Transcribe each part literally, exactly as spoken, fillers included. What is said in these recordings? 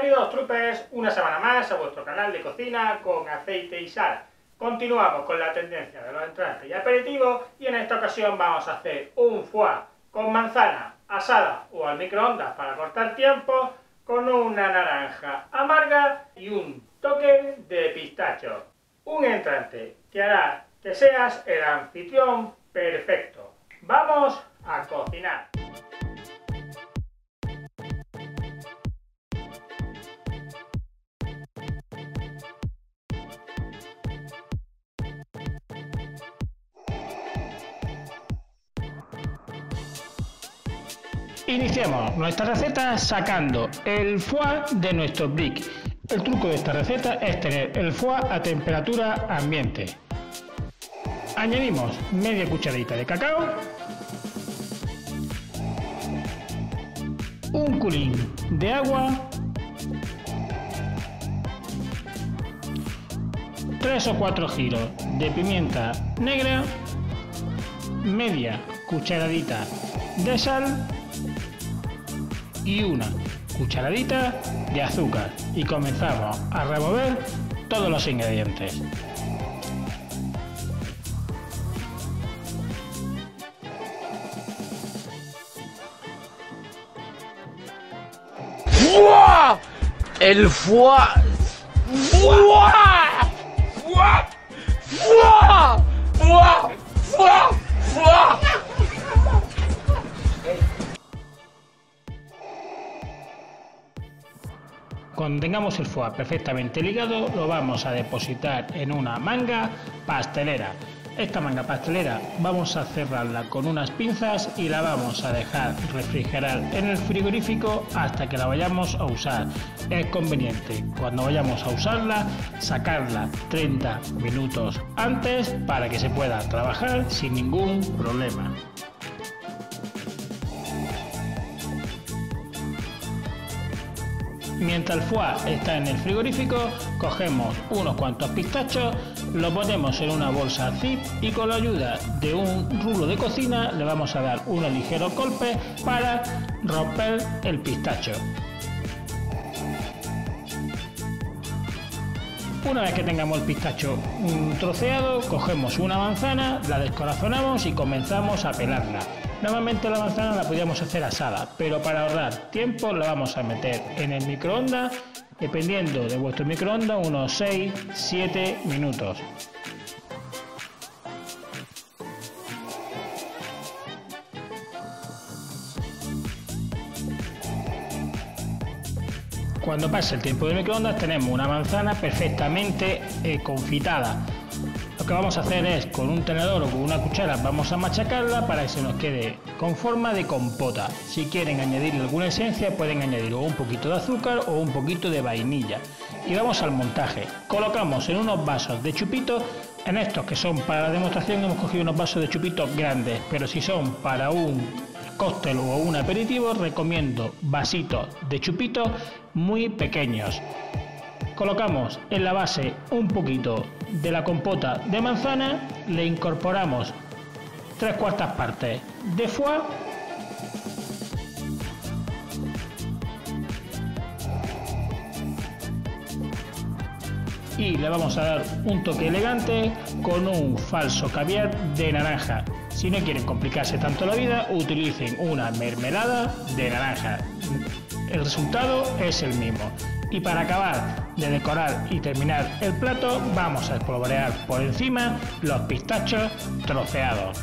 Bienvenidos, trupes, una semana más a vuestro canal de cocina con aceite y sal. Continuamos con la tendencia de los entrantes y aperitivos y en esta ocasión vamos a hacer un foie con manzana asada o al microondas para cortar tiempo, con una naranja amarga y un toque de pistacho. Un entrante que hará que seas el anfitrión perfecto. ¡Vamos a cocinar! Iniciamos nuestra receta sacando el foie de nuestro brick. El truco de esta receta es tener el foie a temperatura ambiente. Añadimos media cucharadita de cacao, un culín de agua, tres o cuatro giros de pimienta negra, media cucharadita de sal y una cucharadita de azúcar y comenzamos a remover todos los ingredientes. ¡Fua! El foie. ¡Fua! ¡Fua! ¡Fua! ¡Fua! ¡Fua! ¡Fua! Cuando tengamos el foie perfectamente ligado, lo vamos a depositar en una manga pastelera. Esta manga pastelera vamos a cerrarla con unas pinzas y la vamos a dejar refrigerar en el frigorífico hasta que la vayamos a usar. Es conveniente cuando vayamos a usarla sacarla treinta minutos antes para que se pueda trabajar sin ningún problema. Mientras el foie está en el frigorífico, cogemos unos cuantos pistachos, lo ponemos en una bolsa zip y con la ayuda de un rulo de cocina le vamos a dar unos ligeros golpes para romper el pistacho. Una vez que tengamos el pistacho troceado, cogemos una manzana, la descorazonamos y comenzamos a pelarla. Normalmente la manzana la podríamos hacer asada, pero para ahorrar tiempo la vamos a meter en el microondas, dependiendo de vuestro microondas, unos seis a siete minutos. Cuando pase el tiempo del microondas tenemos una manzana perfectamente eh, confitada. Lo que vamos a hacer es con un tenedor o con una cuchara vamos a machacarla para que se nos quede con forma de compota. Si quieren añadirle alguna esencia pueden añadir o un poquito de azúcar o un poquito de vainilla. Y vamos al montaje. Colocamos en unos vasos de chupito. En estos que son para la demostración hemos cogido unos vasos de chupito grandes, pero si son para un cóctel o un aperitivo recomiendo vasitos de chupito muy pequeños. Colocamos en la base un poquito de la compota de manzana, le incorporamos tres cuartas partes de foie y le vamos a dar un toque elegante con un falso caviar de naranja. Si no quieren complicarse tanto la vida, utilicen una mermelada de naranja. El resultado es el mismo. Y para acabar de decorar y terminar el plato, vamos a espolvorear por encima los pistachos troceados.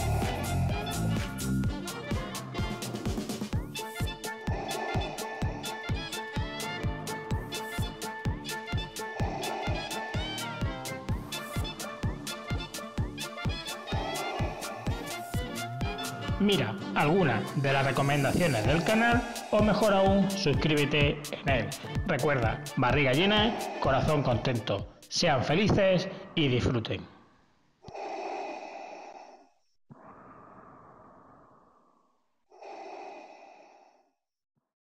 Mira algunas de las recomendaciones del canal o mejor aún suscríbete en él. Recuerda, barriga llena, corazón contento. Sean felices y disfruten.